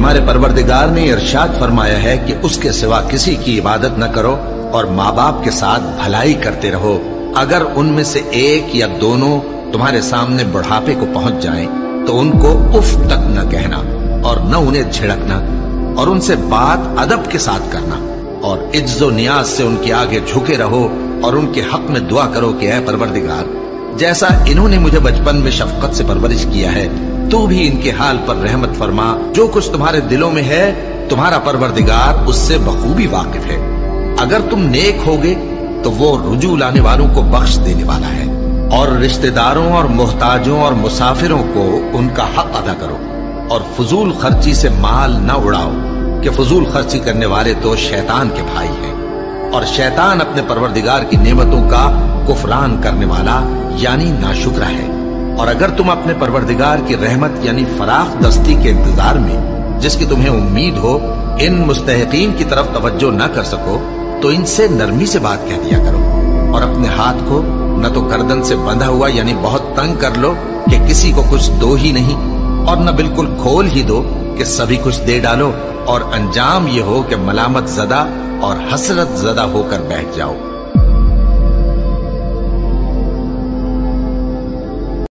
تمہارے پروردگار نے ارشاد فرمایا ہے کہ اس کے سوا کسی کی عبادت نہ کرو اور ماں باپ کے ساتھ بھلائی کرتے رہو۔ اگر ان میں سے ایک یا دونوں تمہارے سامنے بڑھاپے کو پہنچ جائیں تو ان کو اف تک نہ کہنا اور نہ انہیں جھڑکنا، اور ان سے بات ادب کے ساتھ کرنا، اور عجز و نیاز سے ان کے آگے جھکے رہو اور ان کے حق میں دعا کرو کہ اے پروردگار، جیسا انہوں نے مجھے بچپن میں شفقت سے پرورش کیا ہے تو بھی ان کے حال پر رحمت فرما۔ جو کچھ تمہارے دلوں میں ہے تمہارا پروردگار اس سے بخوبی واقف ہے۔ اگر تم نیک ہوگے تو وہ رجوع لانے والوں کو بخش دینے والا ہے، اور رشتہ داروں اور محتاجوں اور مسافروں کو ان کا حق ادا کرو، اور فضول خرچی سے مال نہ اڑاؤ کہ فضول خرچی کرنے والے تو شیطان کے بھائی ہیں، اور شیطان اپنے پروردگار کی نعمتوں کا کفران کرنے والا یعنی ناشکرا ہے۔ اور اگر تم اپنے پروردگار کی رحمت یعنی فراخ دستی کے انتظار میں جس کی تمہیں امید ہو ان مستحقین کی طرف توجہ نہ کر سکو تو ان سے نرمی سے بات کہہ دیا کرو، اور اپنے ہاتھ کو نہ تو گردن سے بندھا ہوا یعنی بہت تنگ کر لو کہ کسی کو کچھ دو ہی نہیں، اور نہ بالکل کھول ہی دو کہ سبھی کچھ دے ڈالو، اور انجام یہ ہو کہ ملامت زدہ اور حسرت زدہ ہو کر بیٹھ جاؤ۔